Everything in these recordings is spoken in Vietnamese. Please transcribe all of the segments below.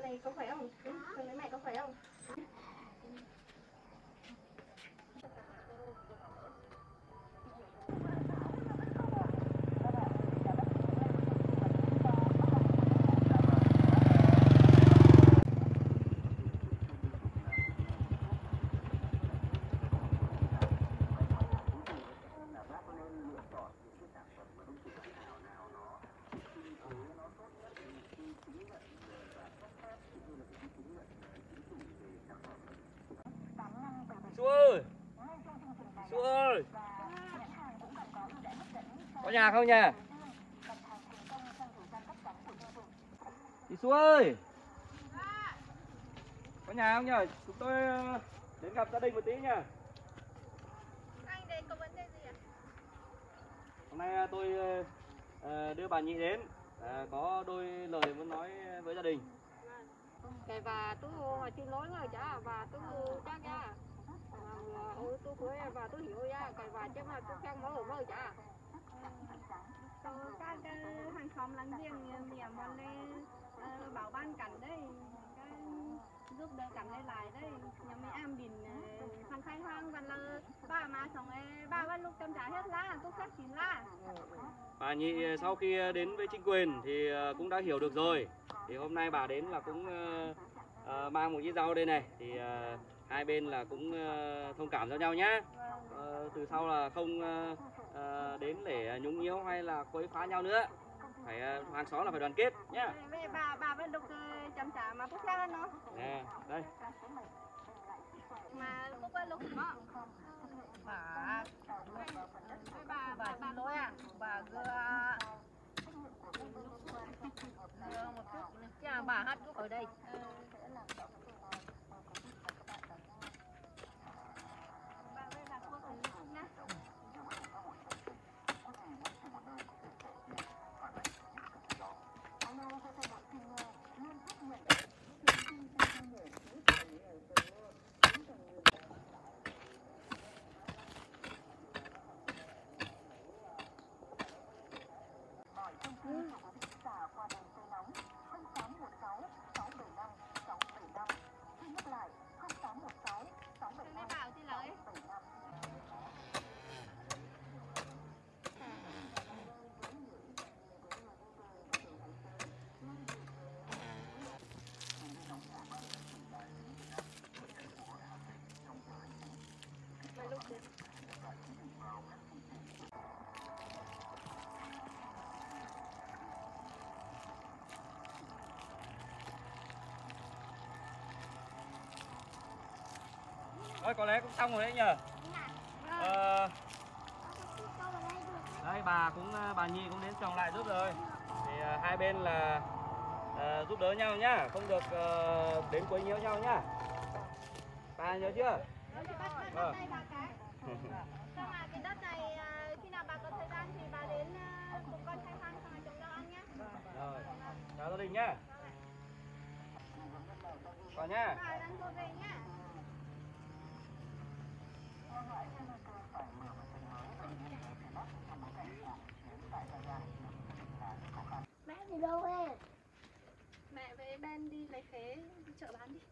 Mày có khỏe không? Con lấy mẹ có khỏe không? Sua ơi! Sua ơi! Có nhà không nhà? Thị Sua ơi! Có nhà không nhờ? Chúng tôi đến gặp gia đình một tí nhá. Anh đến có vấn đề gì ạ? Hôm nay tôi đưa bà Nhị đến, có đôi lời muốn nói với gia đình. Cái bà tôi mà chưa nói rồi chả, bà tôi chắc chả. Tôi cưới bà tôi hiểu ra, cái bà chứ mà tôi không mơ chả. Các hàng xóm láng giềng nhà mà lên bảo ban cảnh đấy, cái giúp đỡ cảnh đây lại đấy, nhà mình em đình thằng khai hoang và là ba mà xong ba bắt lúc trong trái hết lá, tôi xét chín lá. Bà Nhị sau khi đến với chính quyền thì cũng đã hiểu được rồi. Thì hôm nay bà đến là cũng mang một ít rau đây này, thì hai bên là cũng thông cảm cho nhau nhá. Từ sau là không đến để nhúng nhiễu hay là quấy phá nhau nữa. Phải hàng xóm là phải đoàn kết nhá. Bà vẫn được chăm trả mà tôi xét nó. Nè, đây. Mà lúc ấy lúc đó bà nói à, bà gưa một chút, chà bà hát cũng ở đây. Thôi có lẽ cũng xong rồi đấy nhờ. Đây bà Nhi cũng đến trồng lại giúp rồi. Thì hai bên là giúp đỡ nhau nhá, không được đến quấy nhiễu nhau nhá. Bà nhớ chưa? Vâng. Cái đất này khi nào bà có thời gian thì bà đến cùng con khai hoang xong rồi trồng rau ăn nhá. Rồi, chào gia đình nhá. Còn nhá. Bà đang thôi về nhá. Mẹ đi đâu em? Mẹ với Ben đi lấy khế đi chợ bán đi.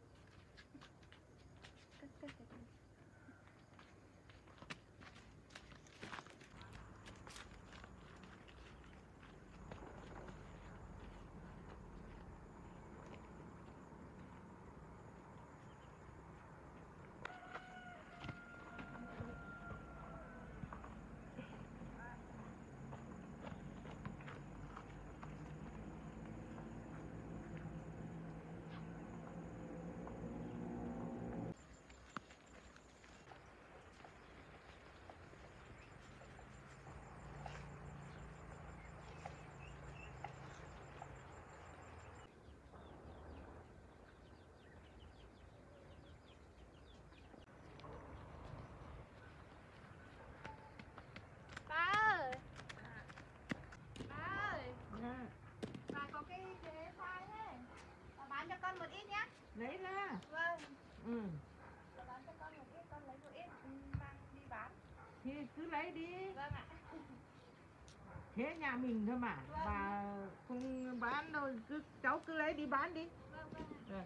Con một ít nhé. Lấy ra. Vâng. Ừ. Bán cho con một ít, con lấy một ít mang đi bán. Thì cứ lấy đi. Vâng ạ. Thế nhà mình thôi mà. Vâng. Bà không bán đâu, cháu cứ lấy đi bán đi. Vâng vâng ạ. Đây.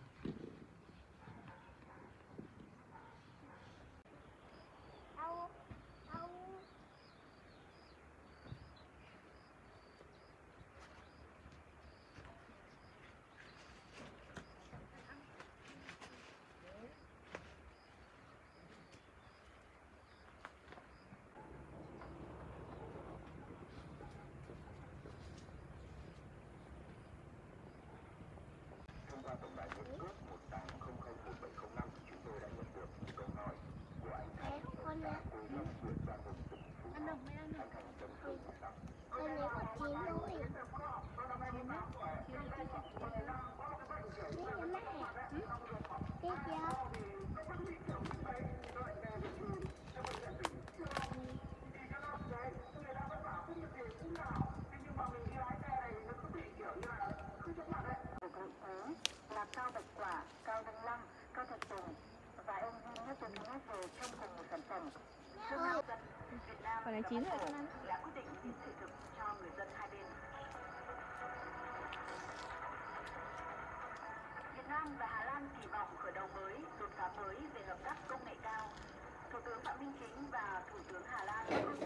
Thông qua tổng đài một cước 180010705, chúng tôi đã nhận được câu hỏi của anh Thành ở xã Quế Lâm, huyện Đoan Hùng, tỉnh Phú Thọ. Anh Thành tâm sự như sau. Con nhớ có 9 mũi. 9 á? 9 là biết mẹ. Biết chưa? Là cao bạch quả, cao đinh lăng, cao thạch tùng và em duy nhất tuần thứ về trong cùng một sản phẩm. Việt Nam Còn là 9 rồi con ăn. đã quyết định miễn thị thực cho người dân hai bên. Việt Nam và Hà Lan kỳ vọng khởi đầu mới, đột phá mới về hợp tác công nghệ cao. Thủ tướng Phạm Minh Chính và Thủ tướng Hà Lan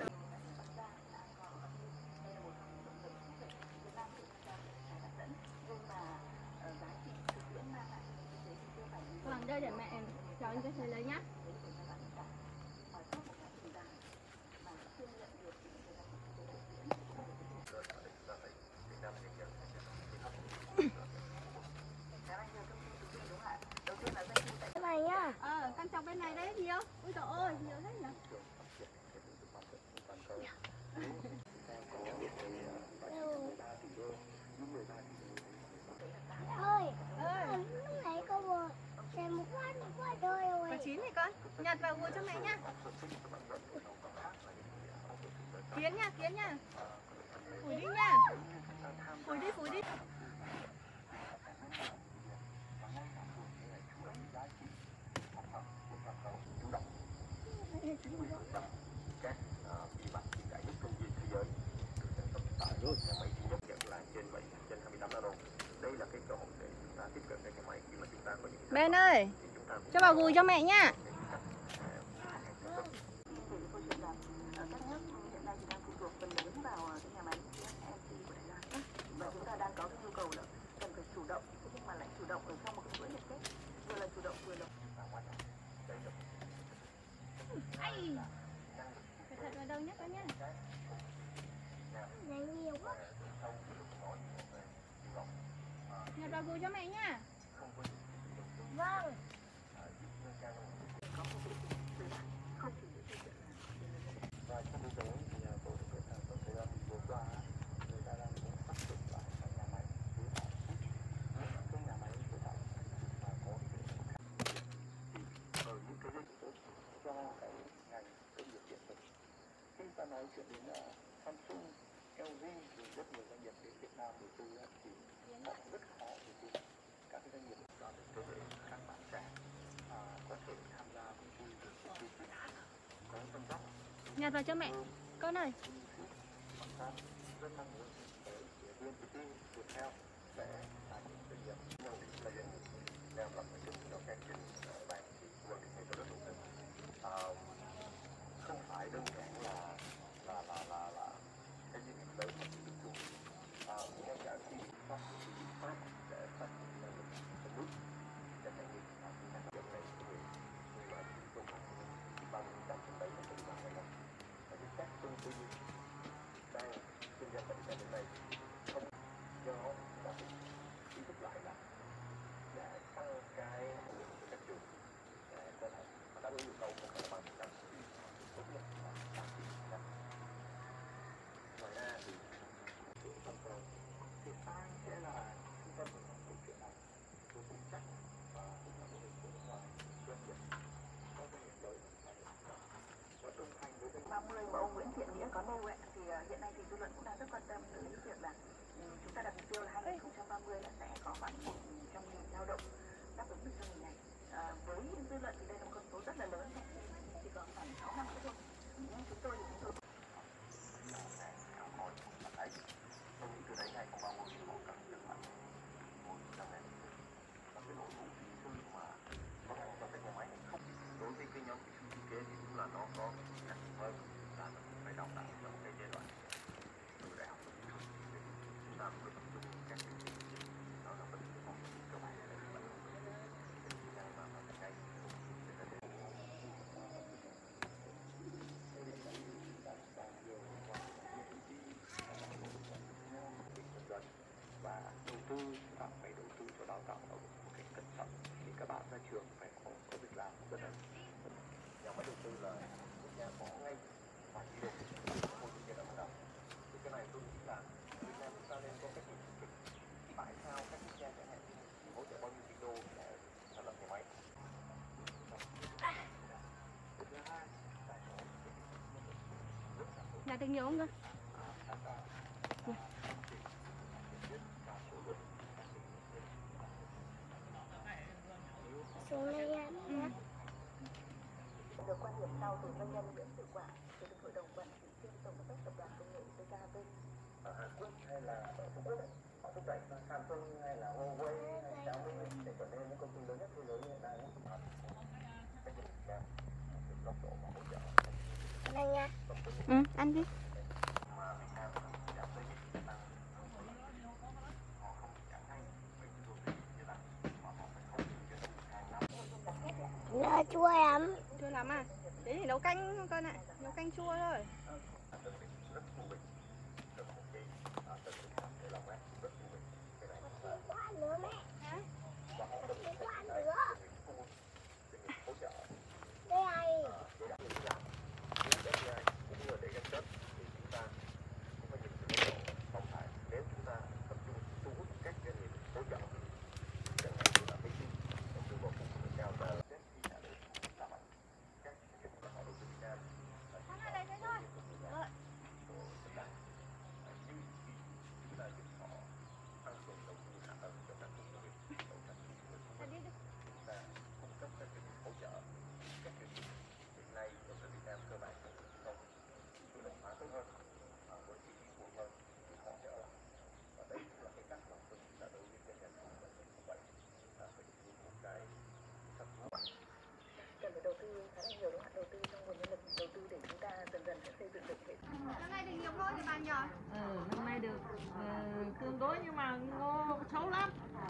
Vâng, đây để mẹ cho anh cái thầy lấy nhá. Cái này nhá. Con chọc bên này đấy nhiều. Ui trời ơi, nhiều thế nhỉ? Ơi, lúc nãy cô vừa xem một quá trời rồi. Có 9 thì con. Nhặt vào gùi cho mẹ nhá. Kiến nha. Phủi đi nha. Phủi đi. các ủy ban hiện đại nhất công viên thế giới được sản xuất tại nhà máy duy nhất nhận là trên 28 nano. Đây là cái cơ hội để chúng ta tiếp cận cái nhà máy khi mà chúng ta có những Ben ơi, thì chúng ta cho vào gùi cho mẹ nhá. các nước hiện nay thì đang phụ thuộc phần lớn vào cái nhà máy của Đài Loan và chúng ta đang có cái nhu cầu là cần phải chủ động, nhưng mà lại chủ động ở trong một cái chuỗi liên kết, vừa là chủ động vừa là Ai. Cẩn thận vào đâu nhé con nhá. Này nhiều quá. Nhặt vào gùi cho mẹ nhá. Vâng. và trong thực tế thì tôi được biết là trong thời gian vừa qua người ta đang muốn phát triển lại cái nhà máy chế tạo cái nhà máy chế tạo mà có cái thì ở những cái lĩnh vực cho cái ngành công nghiệp điện tử khi ta nói chuyện đến Samsung, LG rồi rất nhiều doanh nghiệp đến Việt Nam đầu tư thì họ rất khó để tìm các cái doanh nghiệp đó để các bạn trẻ có thể tham gia công ty có tâm đắc. Nhặt vào cho mẹ. Con ơi. Rất mong muốn VNPT tiếp theo sẽ là những doanh nghiệp đầu là những leo lập cái chung đầu khen trên bảng thì vừa định cho rất đúng không phải đơn giản là cái gì đấy mà chỉ được chung ngay cả khi phát triển pháp để phát triển năng lực từng bước để doanh nghiệp chúng ta hiện nay người loại công tác bằng các trong đấy là từ bằng này và các công ty đang kinh doanh tại Việt Nam này không do đã ý thức lại là để tăng cái các trường để có thể đáp ứng yêu cầu của các bạn trong tốt nhất là phát triển các ngoài ra thì toàn cầu thì ta sẽ là trung tâm của câu chuyện này tôi tin chắc và cũng là một của nước ngoài doanh nghiệp các doanh nghiệp lớn và đồng hành với 30 mà ông Nguyễn Thiện Nghĩa có nêu thì hiện nay thì dư luận cũng đang rất quan tâm tới việc là chúng ta đặt mục tiêu là 2030 là sẽ có khoảng 100.000 lao động đáp ứng được cho người này. Với dư luận thì đây là một con số rất là lớn, chỉ còn khoảng 6 năm nữa thôi. Nhưng chúng tôi tôi nghĩ từ đấy này không bao giờ họ cần được lại trường phải có việc làm cho nên nhà máy đầu tư là quốc gia có ngay phải đi đầu môi trường giai đoạn đầu. Thì cái này tôi nghĩ là Việt Nam chúng ta nên có cái nhìn kịch tại sao các quốc gia chẳng hạn hỗ trợ bao nhiêu tỷ đô để thành lập nhà máy. Nhà tình nhiều không cơ? Xuống đây nha. Được quan điểm sau từ doanh nhân Nguyễn Tự Quảng, Chủ tịch Hội đồng Quản trị kiêm Tổng giám đốc Tập đoàn Công nghệ TKV. Ở Hàn Quốc hay là ở Trung Quốc họ thúc đẩy Samsung hay là Huawei hay Xiaomi để trở nên những công ty lớn nhất thế giới như hiện nay. Các doanh nghiệp Việt Nam được góc độ mà hỗ trợ. Đây nha. Ăn đi. Mà Việt Nam giảm tới những kỹ năng họ không chẳng hay với cái đô thị như là mà họ phải không những cái hàng năm. Nó chua lắm. Chua lắm à? Thế thì nấu canh thôi con ạ. Nấu canh chua thôi. Rất thú vị. Rất một cái tận dụng để làm mát rất thú vị. Cái này là Quá nữa mẹ. Hả? Quá nữa. hỗ trợ Đây. để đạt được làm FDI cũng như là để gắn kết thì chúng ta cũng phải nhìn từ góc độ tổng thể. Nếu chúng ta tập trung thu hút các doanh nghiệp hỗ trợ chẳng hạn như là Mỹ đầu tư vào khu công nghệ cao và các khi nhà nước làm mạnh các doanh nghiệp họ đầu tư Việt Nam Ăn ở đây thế thôi. Rồi. chúng ta giúp họ tăng cường đầu tư hạ tầng cho các khu công nghiệp đầu sản xuất Ăn đi. chúng ta cung cấp các doanh nghiệp hỗ trợ các doanh nghiệp hiện nay ở Việt Nam cơ bản không tự động hóa tốt hơn với chi phí phù hơn thì họ sẽ ở lại và đây cũng là cái cách mà tôi nghĩ là đối với doanh nghiệp cũng vậy là phải một cái thật Cần phải đầu tư khá là nhiều đúng không ạ? Đầu tư trong nguồn nhân lực, đầu tư để chúng ta dần dần sẽ xây dựng được hệ thống. Năm nay thì nhiều thôi thì bàn nhỏ. Năm nay được tương đối nhưng mà ngô xấu lắm.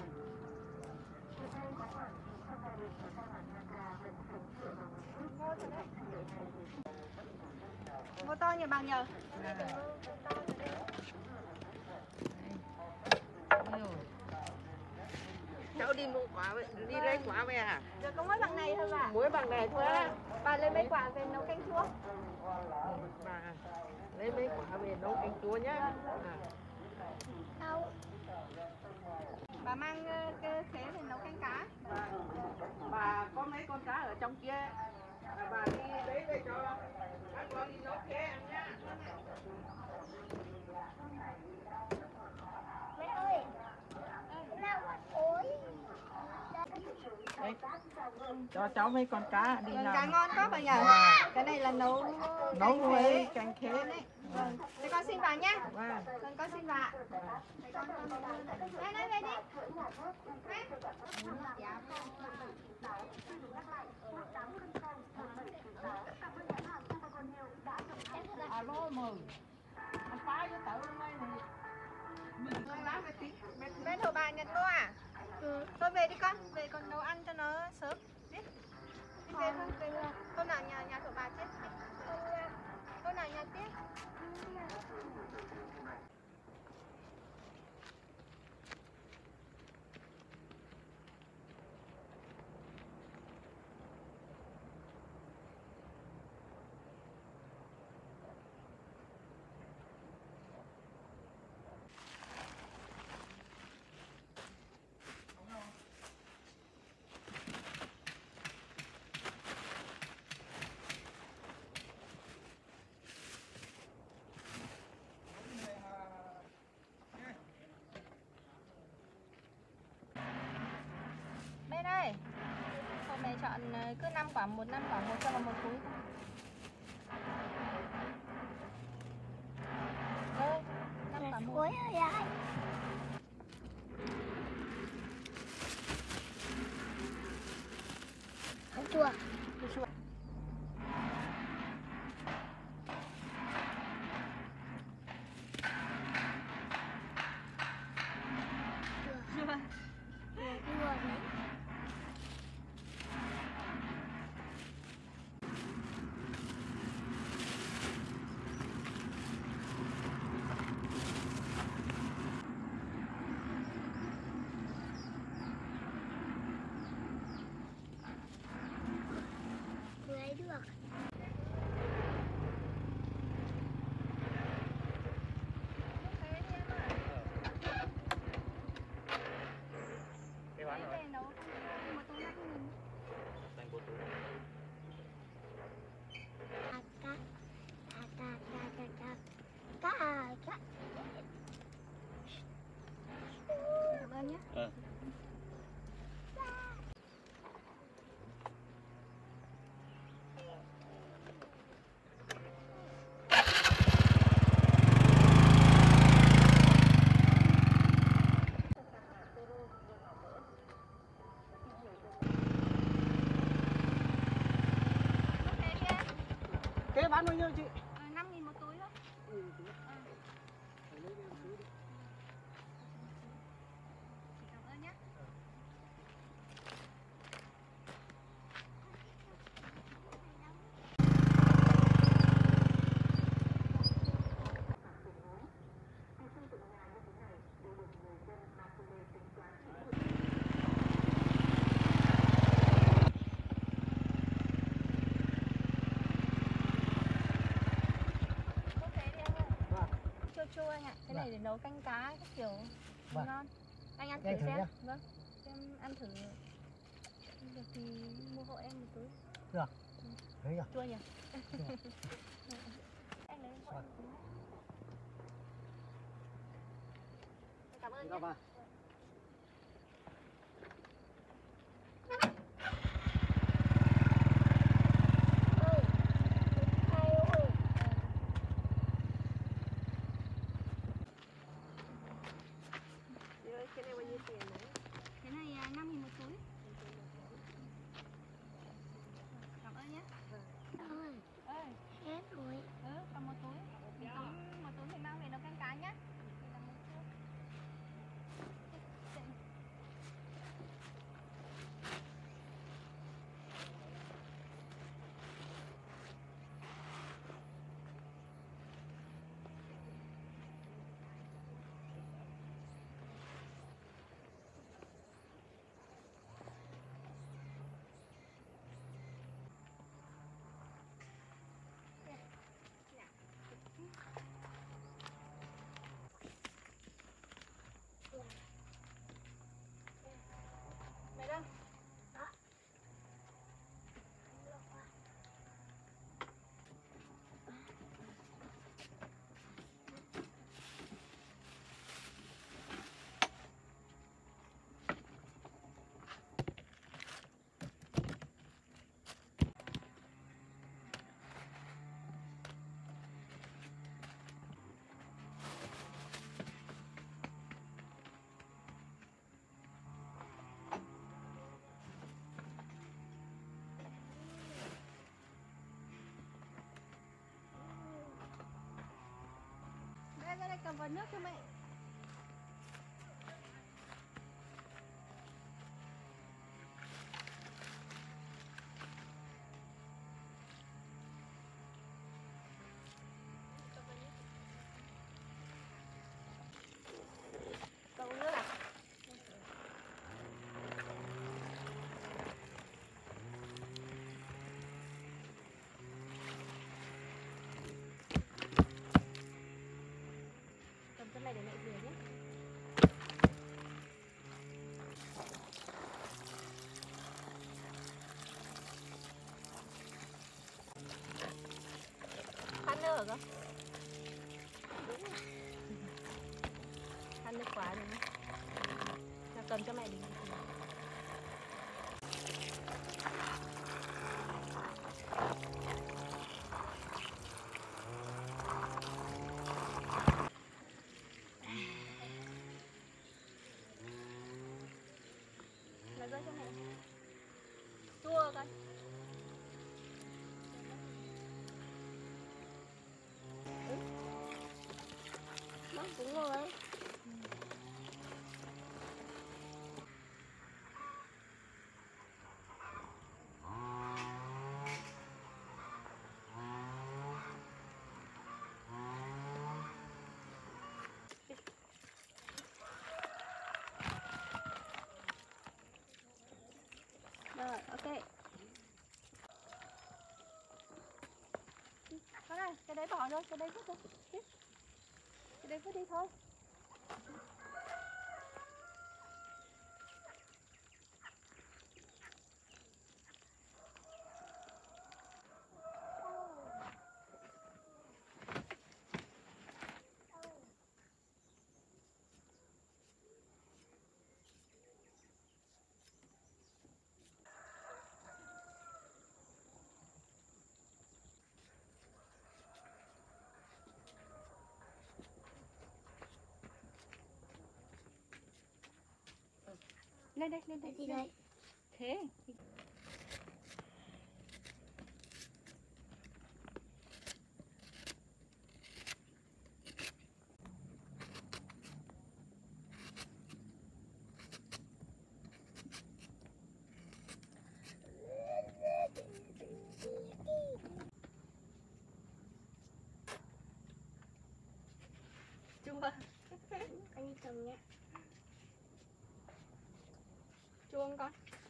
Ngô to nhiều bằng nhờ. Cháu đi mua quả vậy, đi lấy quả về à? Được có mỗi bằng này thôi bà. Muối bằng này thôi á. Bà lấy mấy quả về nấu canh chua. Bà lấy mấy quả về nấu canh chua nhá. Đâu? Bà mang cái khế về nấu canh cá. Bà có mấy con cá ở trong kia. Bà đi lấy về cho các con đi nấu khế ăn nhá. Mẹ ơi. Nào quả ối. Đấy. Cho cháu mấy con cá đi làm. Cá ngon quá bà nhỉ? Cái này là nấu với canh khế. Vâng. Thế con xin vào nhá. Vâng. Con xin vào. Đây về đi. Alo mừng. Phá với tự hôm nay này. Mình lá với tí. Bên hồ bà nhận mua à? Thôi về đi con, về con nấu ăn cho nó sớm. Đi. Đi về thôi, về thôi. Hôm nào nhà thổ bà chết. Hôm nào nhà tiếp. Bên đây. Hôm nay chọn cứ 5 quả, 5 quả một cho vào một túi. Đây, 5 quả một. Ối ơi ai. Chua. kia bán bao nhiêu chị? 5.000 một túi thôi. Cảm ơn nhé. Chua anh ạ, cái này để nấu canh cá các kiểu ngon. Anh ăn thử xem. Vâng, em ăn thử. Được thì mua hộ em một túi. Được. Đấy Chua nhỉ? Anh lấy hộ em một túi. Cảm ơn nhé. Cái này bao nhiêu tiền đấy? Cái này 5.000 một túi. Cảm ơn nhé. Ơi, hết rồi. Còn một túi. Một túi thì mang về nấu canh cá nhé. Mày đâu? Ra đây cầm vào nước cho mẹ. Cầm nước à? Cầm cái này để mẹ rửa nhé. Khăn nước hả? Khăn nước quá rồi nhé. Nào cầm cho mẹ đi. Là rơi cho mẹ. Chua coi. Đúng rồi. Rồi, ok. Cái đấy bỏ rồi, cái đấy vứt rồi. Cái đấy vứt đi thôi. Lên đây, lên đây. Gì đây? Thế. con?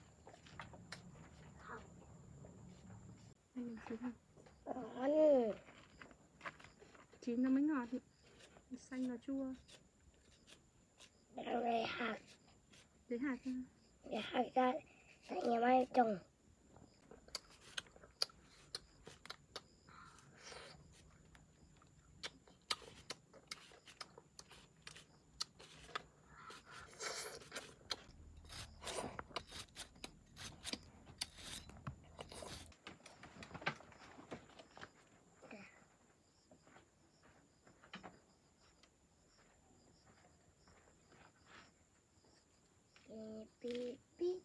Đây là chín không? Ngon. Chín nó mới ngọt. Xanh là chua. Lấy hạt. Lấy hạt ra. Lấy hạt ra. Tại nhà mai trồng. Beep, beep.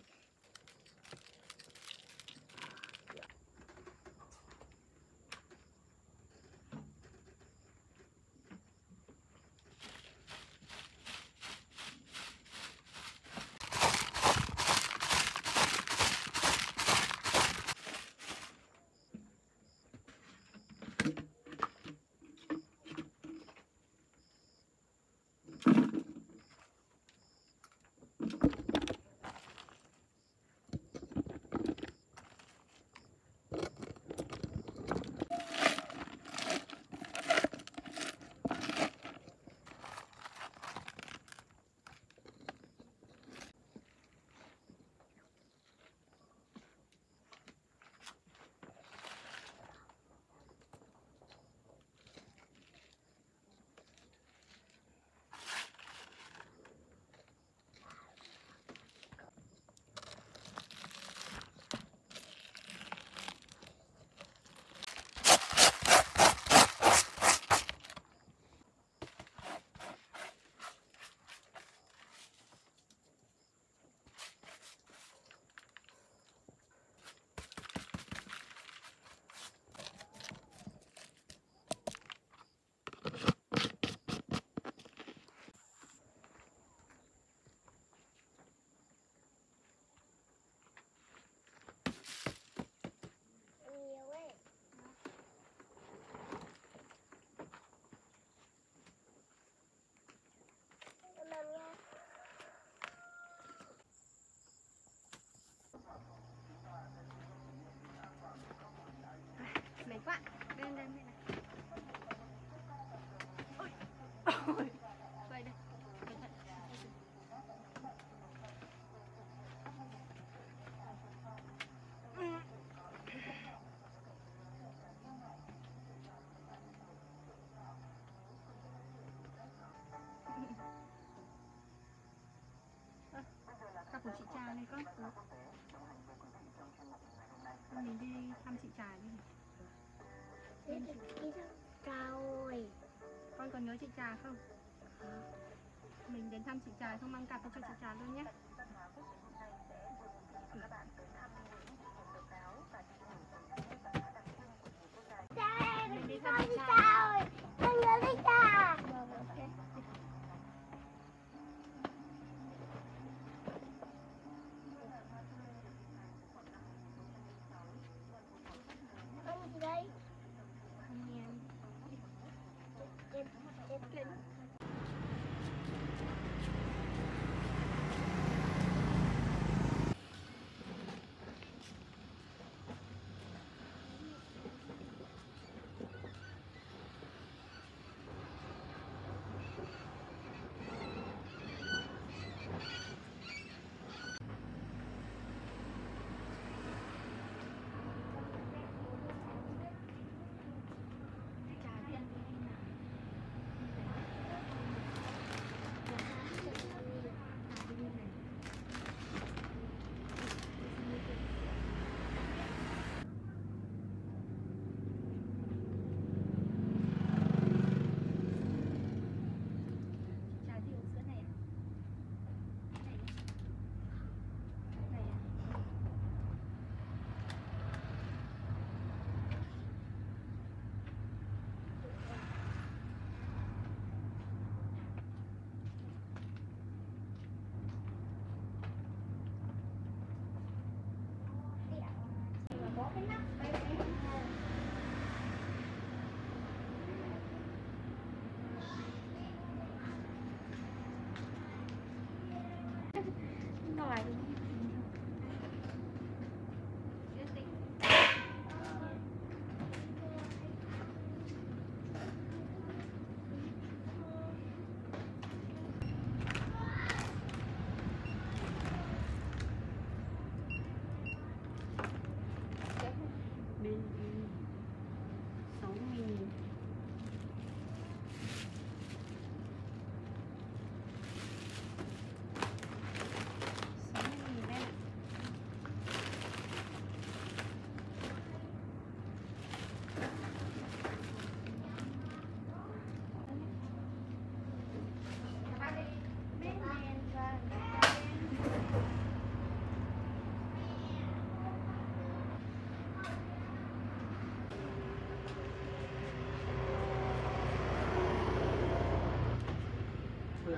Mệt quá. Lên lên đây này. Ôi. Ôi. Vậy đây. Cặp của chị Trà này con. Mình đi thăm chị Trà đi. Rồi. Con còn nhớ chị Trà không? Mình đến thăm chị Trà không mang cặp cho chị Trà luôn nhé. Mình đi thăm chị Trà. Con nhớ thích Trà. Con gì đây?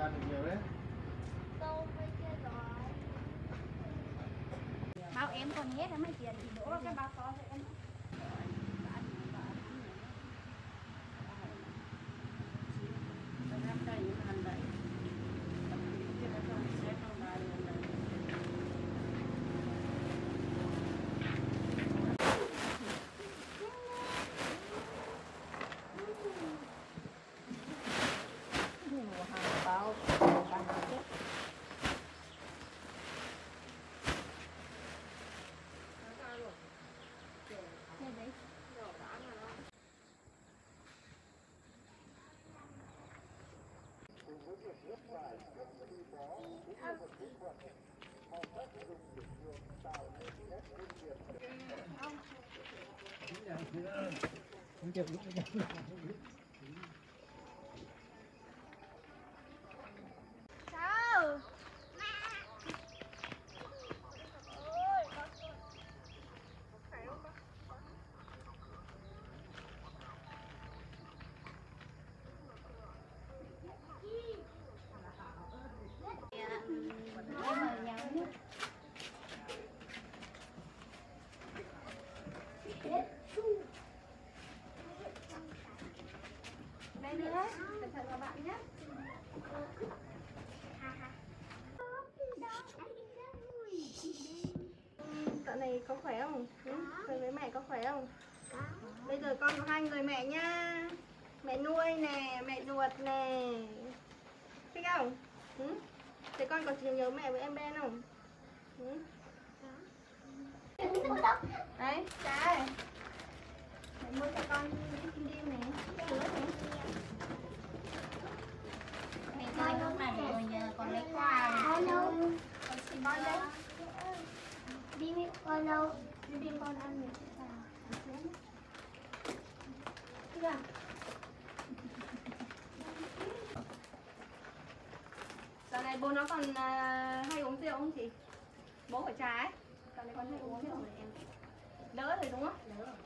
ăn được nhiều đấy. Tôm với kia rồi. Bao em còn hết á mấy tiền thì đổ cái bao to thì em. Sao? Đây nữa, cẩn thận các bạn nhé. Dạo này có khỏe không? Con với mẹ có khỏe không? Bây giờ con có 2 người mẹ nhá. Mẹ nuôi nè, mẹ ruột nè. Thích không? Thế con có nhớ mẹ với em Ben không? Đấy, trái. Mẹ mua cho con kim đêm này, sữa này. Mẹ coi lúc này rồi giờ còn lấy quà. Con đâu? Con xin con đây. Đi với con đâu? Đi con ăn này. Thích à? Dạo này bố nó còn hay uống rượu không chị? Bố phải trà ấy. Dạo này con hay uống rượu rồi em. Đỡ rồi đúng không? Đỡ rồi.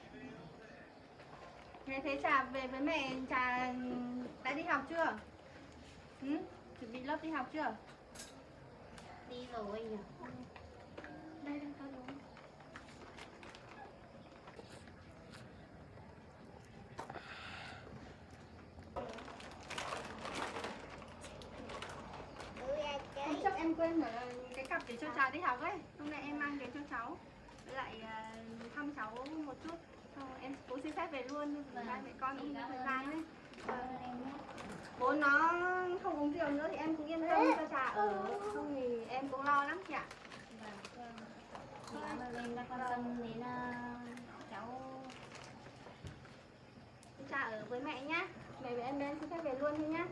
Thế trà về với mẹ, trà đã đi học chưa? Chuẩn bị lớp đi học chưa? Đi rồi nhỉ? Đây đang con uống. Hôm trước em quên mở cái cặp để cho cháu đi học ấy. Hôm nay em mang đến cho cháu. Với lại thăm cháu một chút. Xong em cũng xin phép về luôn. Hai mẹ con cũng có thời gian đấy. Bố nó không uống rượu nữa thì em cũng yên tâm cho trà ở. Không thì em cũng lo lắm chị ạ. Chị cảm ơn em đã quan tâm đến cháu. Trà ở với mẹ nhá. Mẹ với em Ben xin phép về luôn thôi nhá.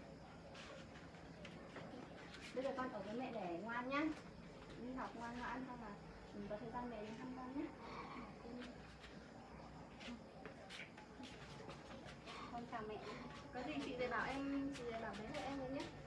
Bây giờ con ở với mẹ để ngoan nhá. Đi học ngoan ngoãn xong là mình có thời gian về đến thăm con nhé. Con chào mẹ. Có gì chị về bảo em, chị về bảo bố mẹ em rồi nhé.